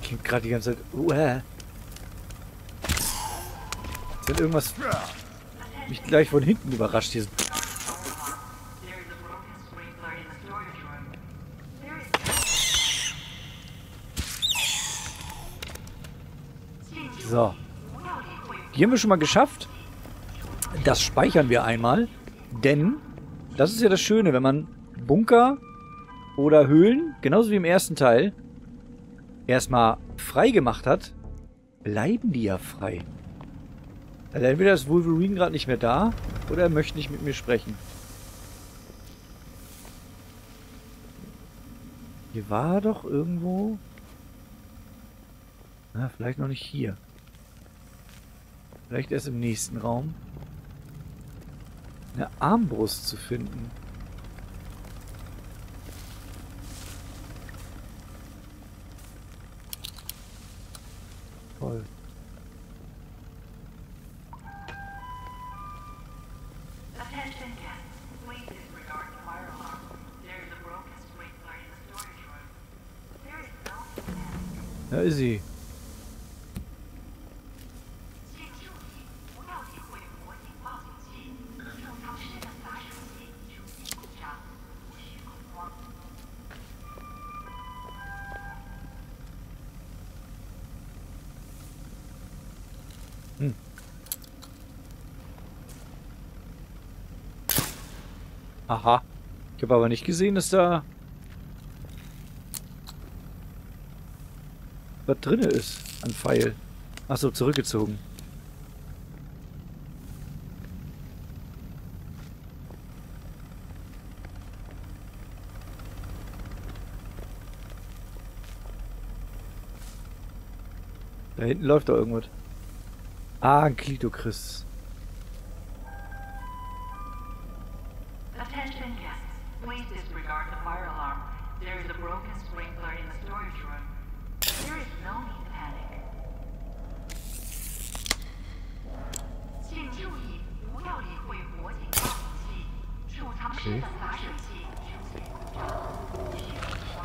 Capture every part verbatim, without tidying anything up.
klingt gerade die ganze Zeit. Uh, äh. Wenn irgendwas mich gleich von hinten überrascht hier. So. Die haben wir schon mal geschafft. Das speichern wir einmal. Denn, das ist ja das Schöne, wenn man Bunker oder Höhlen, genauso wie im ersten Teil, erstmal frei gemacht hat, bleiben die ja frei. Also entweder ist Wolverine gerade nicht mehr da, oder er möchte nicht mit mir sprechen. Hier war doch irgendwo... Na, vielleicht noch nicht hier. Vielleicht erst im nächsten Raum. Eine Armbrust zu finden. Toll. Da ist sie. Hm. Aha. Ich habe aber nicht gesehen, dass da was drin ist an Pfeil. Achso, zurückgezogen. Da hinten läuft doch irgendwas. Ah, ein Klitokris. Attention guests, please disregard the fire alarm. There is a broken sprinkler in the storage room. There is no need to panic. 请注意，不要理会火警报警器。储藏室的洒水器出现故障，无需恐慌。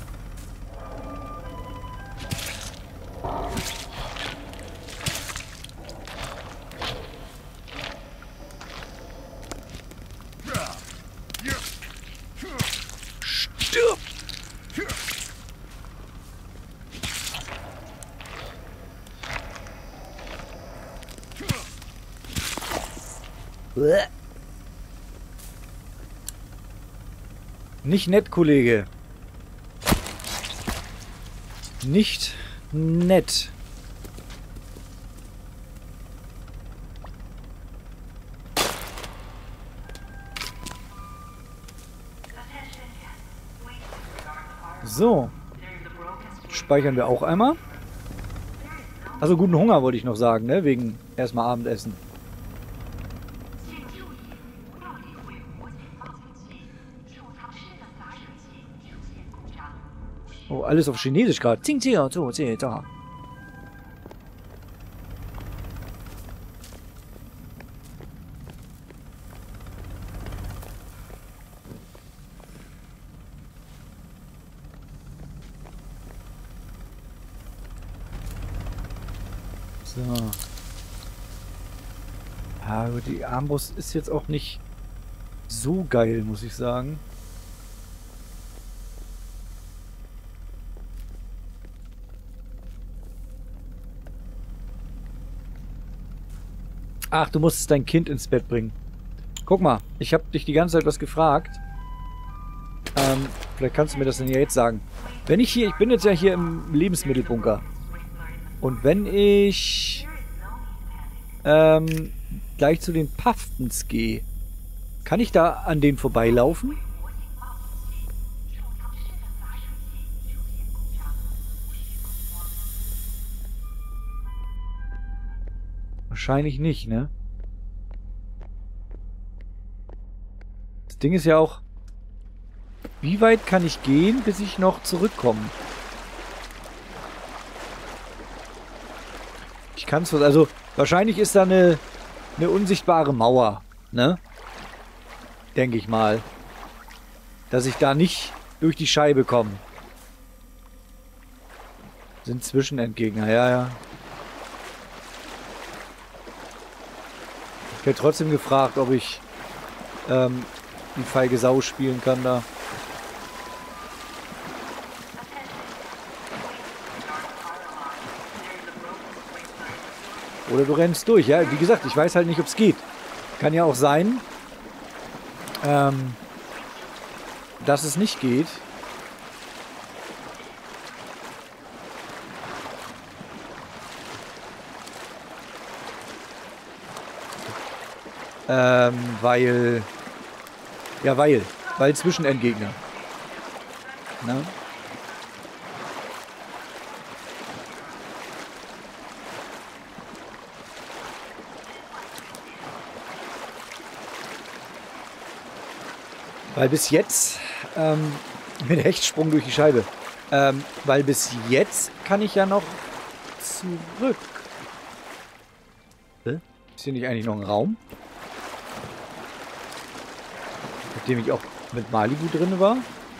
Nicht nett, Kollege. Nicht nett. So. Speichern wir auch einmal. Also guten Hunger wollte ich noch sagen, ne? Wegen erstmal Abendessen. Oh, alles auf Chinesisch gerade. So. Ja, aber die Armbrust ist jetzt auch nicht so geil, muss ich sagen. Ach, du musstest dein Kind ins Bett bringen. Guck mal, ich habe dich die ganze Zeit was gefragt. Ähm, vielleicht kannst du mir das denn ja jetzt sagen. Wenn ich hier, ich bin jetzt ja hier im Lebensmittelbunker. Und wenn ich ähm, gleich zu den Puffins gehe, kann ich da an denen vorbeilaufen? Wahrscheinlich nicht, ne? Das Ding ist ja auch, wie weit kann ich gehen, bis ich noch zurückkomme? Ich kann es, also wahrscheinlich ist da eine, eine unsichtbare Mauer, ne? Denke ich mal. Dass ich da nicht durch die Scheibe komme. Sind Zwischenendgegner, ja, ja. Ich werde trotzdem gefragt, ob ich ähm, die feige Sau spielen kann da. Oder du rennst durch, ja. Wie gesagt, ich weiß halt nicht, ob es geht. Kann ja auch sein, ähm, dass es nicht geht. Ähm, weil... Ja, weil. Weil Zwischenendgegner. Na? Weil bis jetzt... Ähm, mit Hechtsprung durch die Scheibe. Ähm, weil bis jetzt kann ich ja noch zurück. Hä? Ist hier nicht eigentlich noch ein Raum? Mit dem ich auch mit Malibu drin war?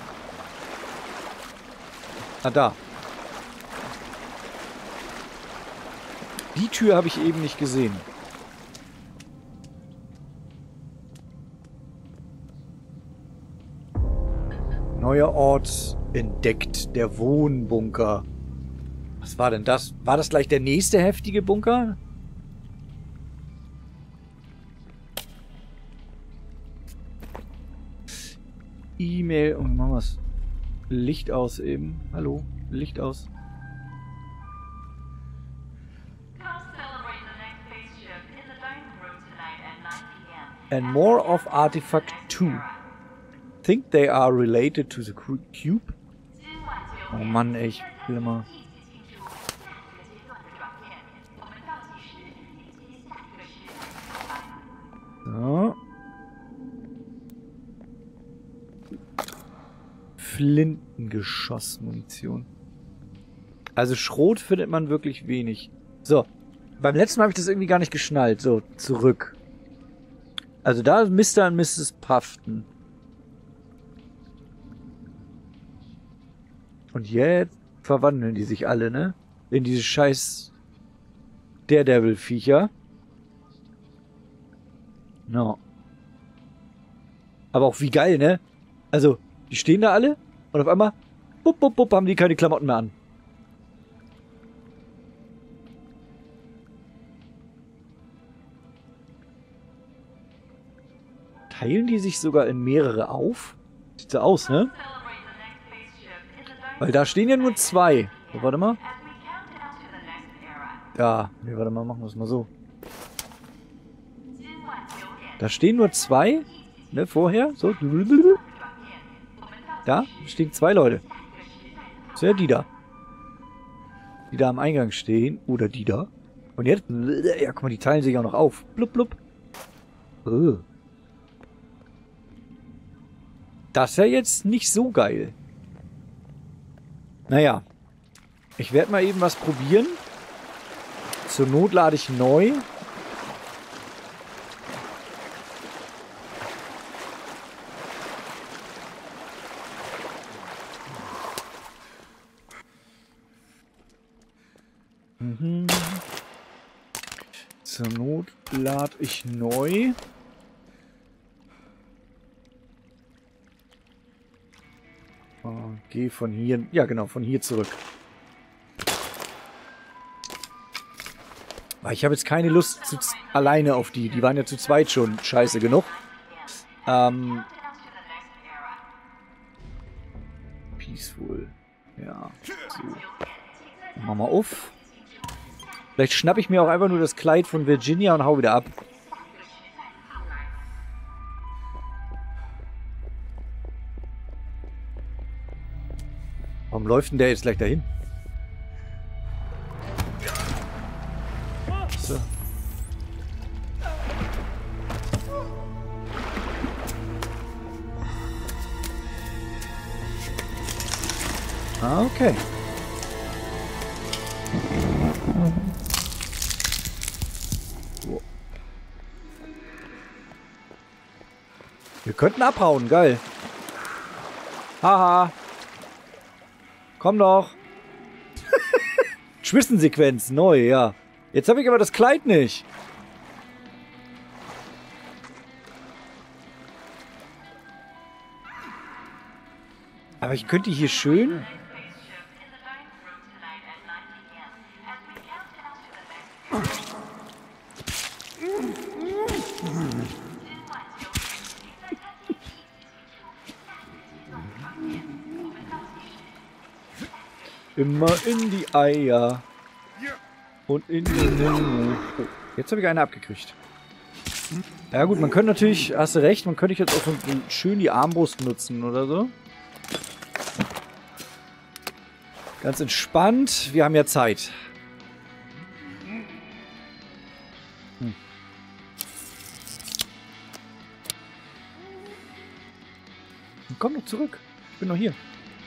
Ah, da. Die Tür habe ich eben nicht gesehen. Neuer Ort entdeckt. Der Wohnbunker. Was war denn das? War das gleich der nächste heftige Bunker? E-Mail und machen wir das Licht aus eben. Hallo, Licht aus. And more of Artifact two. Think they are related to the cube? Oh Mann, ey, ich will immer... So. Flintengeschossmunition. Also Schrot findet man wirklich wenig. So. Beim letzten Mal habe ich das irgendwie gar nicht geschnallt. So, zurück. Also da ist Mister und Misses Paften. Und jetzt verwandeln die sich alle, ne? In diese scheiß Daredevil-Viecher. No. Aber auch wie geil, ne? Also, die stehen da alle und auf einmal, bup, bup, bup, haben die keine Klamotten mehr an. Teilen die sich sogar in mehrere auf? Sieht so aus, ne? Weil da stehen ja nur zwei. So, warte mal. Ja, nee, warte mal, machen wir es mal so. Da stehen nur zwei, ne, vorher, so. Da stehen zwei Leute. Das sind ja die da. Die da am Eingang stehen. Oder die da. Und jetzt, ja, guck mal, die teilen sich auch noch auf. Blub, blub. Oh. Das ist ja jetzt nicht so geil. Naja. Ich werde mal eben was probieren. Zur Not lade ich neu. Mhm. Zur Not lade ich neu. Oh, geh von hier. Ja, genau, von hier zurück. Weil ich habe jetzt keine Lust zu, alleine auf die. Die waren ja zu zweit schon scheiße genug. Ähm. Peaceful. Ja. So. Machen wir auf. Vielleicht schnappe ich mir auch einfach nur das Kleid von Virginia und hau wieder ab. Warum läuft denn der jetzt gleich dahin? So. Ah, okay. Wir könnten abhauen, geil. Haha. Komm doch. Zwischensequenz, neu, ja. Jetzt habe ich aber das Kleid nicht. Aber ich könnte hier schön... Immer in die Eier. Und in den Himmel. Oh, jetzt habe ich eine abgekriegt. Ja gut, man könnte natürlich, hast du recht, man könnte jetzt auch so schön die Armbrust nutzen oder so. Ganz entspannt, wir haben ja Zeit. Hm. Komm doch zurück, ich bin noch hier.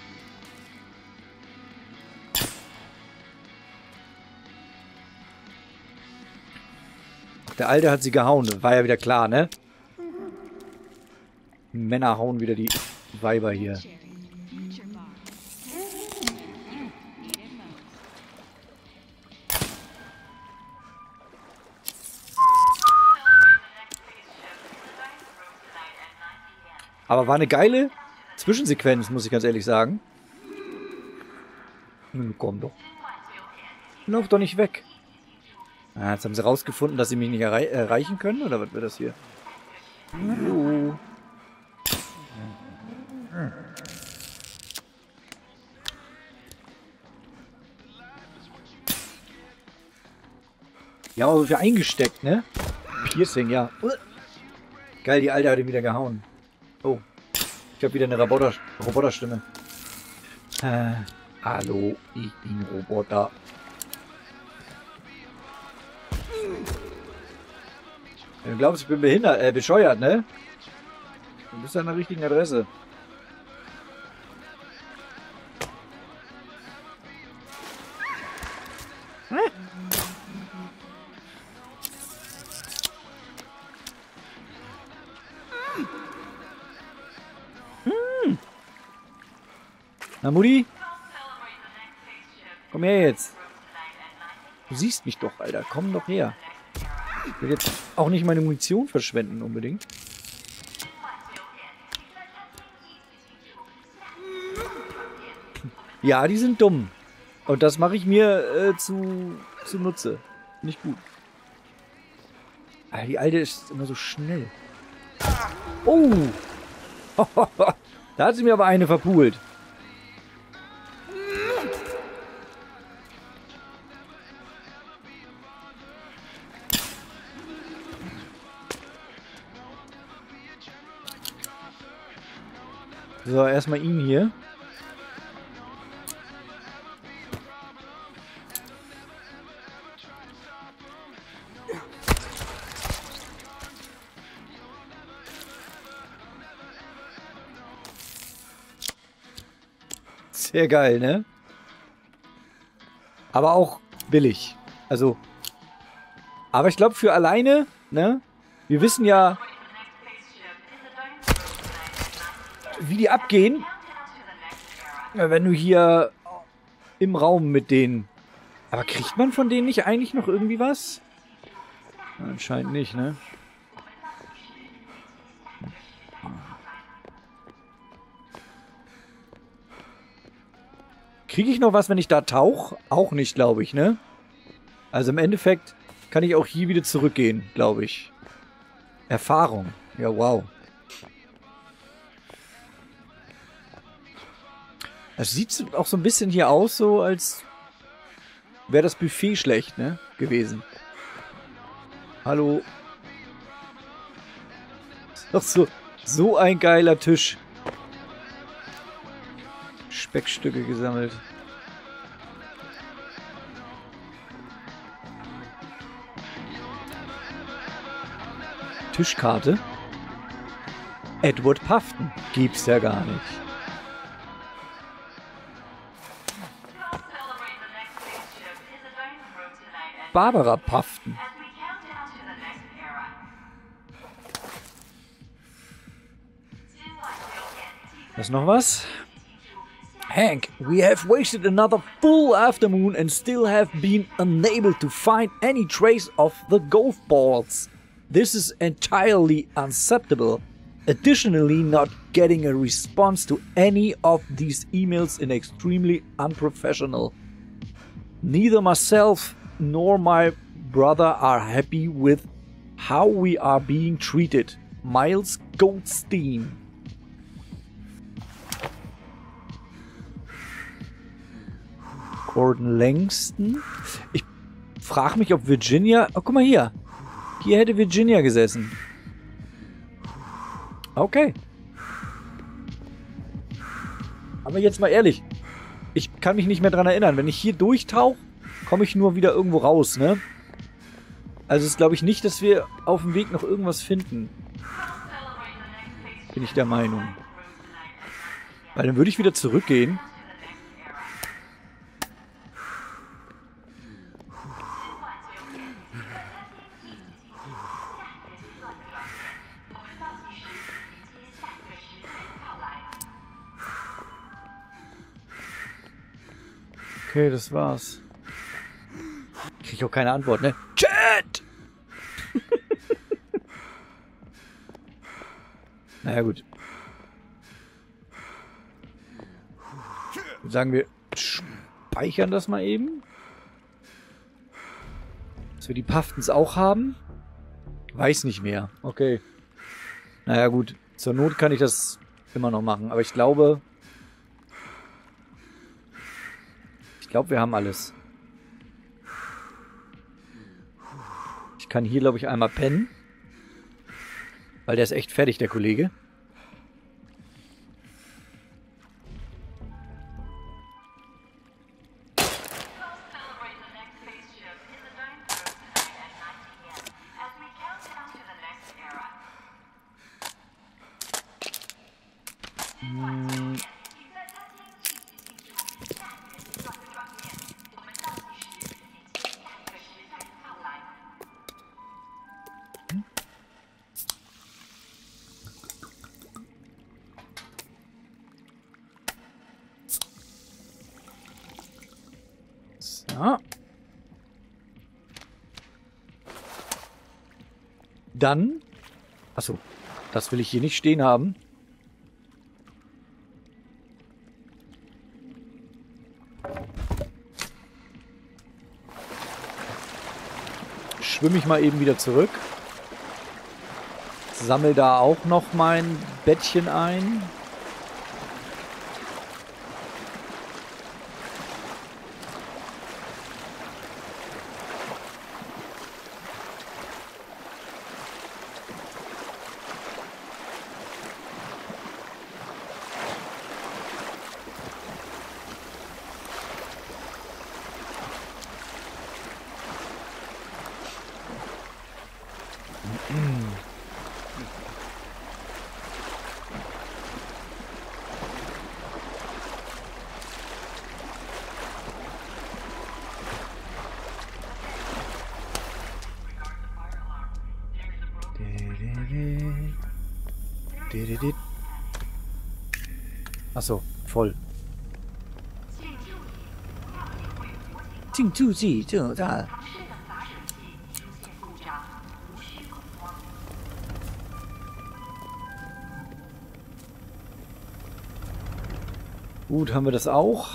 Der Alte hat sie gehauen. War ja wieder klar, ne? Männer hauen wieder die Weiber hier. Aber war eine geile Zwischensequenz, muss ich ganz ehrlich sagen. Nun komm doch. Lauf doch nicht weg. Ah, jetzt haben sie rausgefunden, dass sie mich nicht errei erreichen können, oder was wird das hier? Hallo. Ja, aber wir eingesteckt, ne? Piercing, ja. Geil, die Alte hat ihn wieder gehauen. Oh. Ich habe wieder eine Roboter Roboterstimme. Äh, hallo, ich bin Roboter. Du glaubst, ich bin behindert, äh, bescheuert, ne? Du bist an der richtigen Adresse. Hm? Hm. Na, Mutti? Komm her jetzt. Du siehst mich doch, Alter. Komm doch her. Ich will jetzt auch nicht meine Munition verschwenden unbedingt. Ja, die sind dumm. Und das mache ich mir äh, zu, zu Nutze. Nicht gut. Ah, die Alte ist immer so schnell. Oh! Da hat sie mir aber eine verpult. So, erstmal ihn hier. Sehr geil, ne? Aber auch billig. Also. Aber ich glaube für alleine, ne? Wir wissen ja, wie die abgehen, wenn du hier im Raum mit denen... Aber kriegt man von denen nicht eigentlich noch irgendwie was? Anscheinend nicht, ne? Kriege ich noch was, wenn ich da tauche? Auch nicht, glaube ich, ne? Also im Endeffekt kann ich auch hier wieder zurückgehen, glaube ich. Erfahrung. Ja, wow. Es sieht auch so ein bisschen hier aus, so als wäre das Buffet schlecht, ne? Gewesen. Hallo. Ist doch so, so ein geiler Tisch. Speckstücke gesammelt. Tischkarte. Edward Puffton. Gibt's ja gar nicht. Barbara Puffton. Ist noch was? Hank, we have wasted another full afternoon and still have been unable to find any trace of the golf balls. This is entirely unacceptable. Additionally, not getting a response to any of these emails is extremely unprofessional. Neither myself nor my brother are happy with how we are being treated. Miles Goldstein. Gordon Langston. Ich frage mich, ob Virginia... Oh, guck mal hier. Hier hätte Virginia gesessen. Okay. Aber jetzt mal ehrlich. Ich kann mich nicht mehr dran erinnern. Wenn ich hier durchtauche, komme ich nur wieder irgendwo raus, ne? Also ist, glaube ich, nicht, dass wir auf dem Weg noch irgendwas finden. Bin ich der Meinung. Weil dann würde ich wieder zurückgehen. Okay, das war's. Krieg ich auch keine Antwort, ne? Chat! Naja, gut. Sagen wir, speichern das mal eben. Dass wir die Paftens auch haben. Weiß nicht mehr. Okay. Naja, gut. Zur Not kann ich das immer noch machen. Aber ich glaube... Ich glaube, wir haben alles. Ich kann hier, glaube ich, einmal pennen. Weil der ist echt fertig, der Kollege. Hm. So. Dann... Achso, das will ich hier nicht stehen haben. Schwimme ich mal eben wieder zurück. Sammel da auch noch mein Bettchen ein. Achso, voll. Da. Gut, haben wir das auch?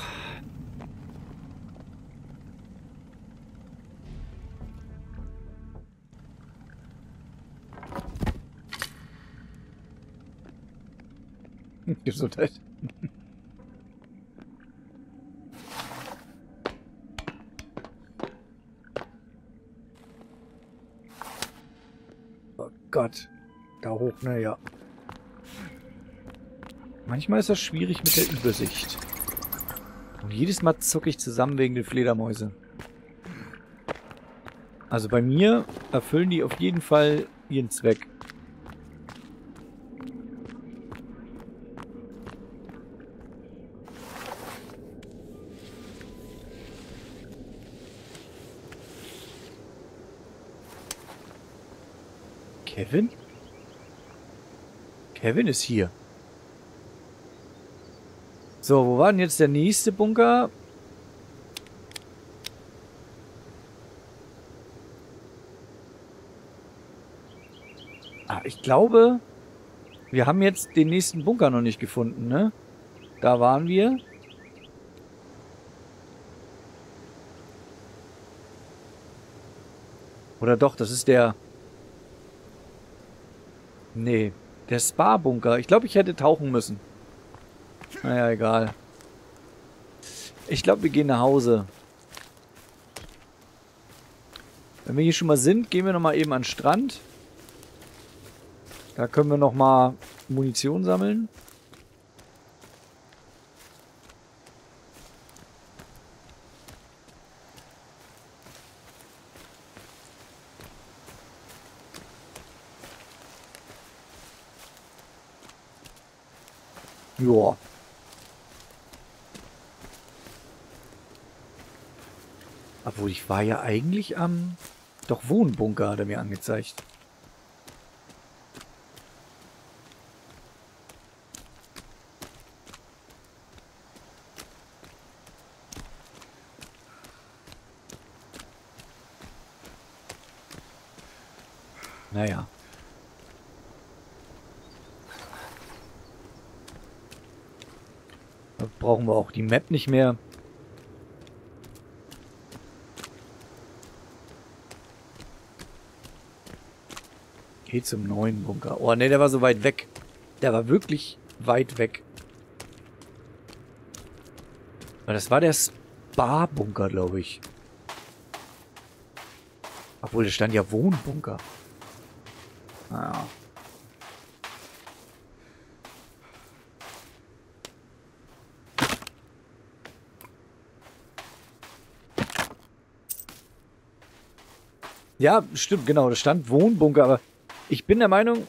Gesundheit. Oh Gott. Da hoch, naja. Manchmal ist das schwierig mit der Übersicht. Und jedes Mal zucke ich zusammen wegen den Fledermäuse. Also bei mir erfüllen die auf jeden Fall ihren Zweck. Kevin? Kevin ist hier. So, wo war denn jetzt der nächste Bunker? Ah, ich glaube, wir haben jetzt den nächsten Bunker noch nicht gefunden, ne? Da waren wir. Oder doch, das ist der... Nee, der Spa-Bunker. Ich glaube, ich hätte tauchen müssen. Naja, egal. Ich glaube, wir gehen nach Hause. Wenn wir hier schon mal sind, gehen wir nochmal eben an den Strand. Da können wir nochmal Munition sammeln. Joa. Obwohl, ich war ja eigentlich am... Doch, Wohnbunker hat er mir angezeigt. Naja. Da brauchen wir auch die Map nicht mehr. Geh zum neuen Bunker. Oh ne, der war so weit weg. Der war wirklich weit weg. Aber das war der Spa-Bunker, glaube ich. Obwohl, da stand ja Wohnbunker. Naja. Ja, stimmt, genau. Da stand Wohnbunker, aber ich bin der Meinung,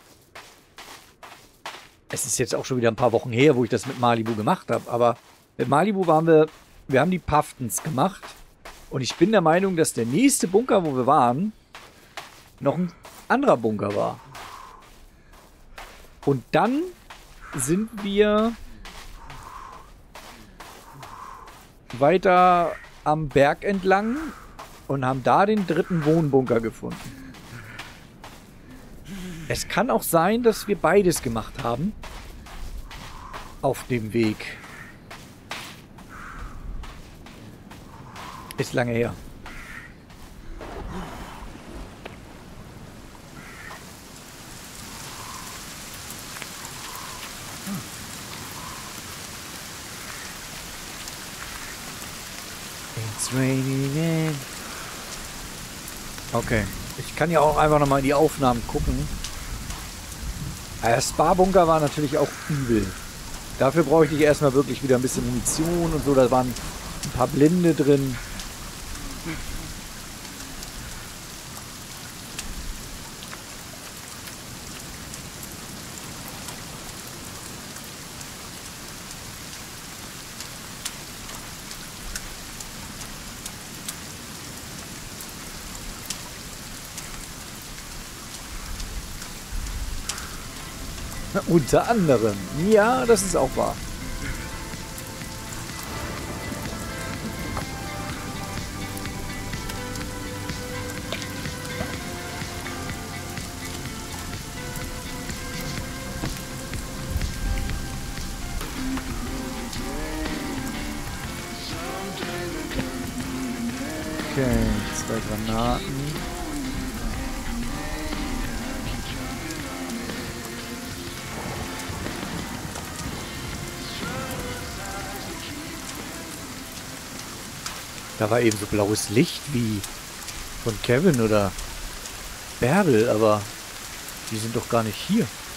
es ist jetzt auch schon wieder ein paar Wochen her, wo ich das mit Malibu gemacht habe, aber mit Malibu waren wir, wir haben die Paftons gemacht und ich bin der Meinung, dass der nächste Bunker, wo wir waren, noch ein anderer Bunker war. Und dann sind wir weiter am Berg entlang und haben da den dritten Wohnbunker gefunden. Es kann auch sein, dass wir beides gemacht haben. Auf dem Weg. Ist lange her. It's raining in. Okay. Ich kann ja auch einfach nochmal in die Aufnahmen gucken. Der Spa-Bunker war natürlich auch übel. Dafür bräuchte ich erstmal wirklich wieder ein bisschen Munition und so. Da waren ein paar Blinde drin. Unter anderem. Ja, das ist auch wahr. Okay, zwei Granaten. Da war eben so blaues Licht wie von Kevin oder Bärbel, aber die sind doch gar nicht hier.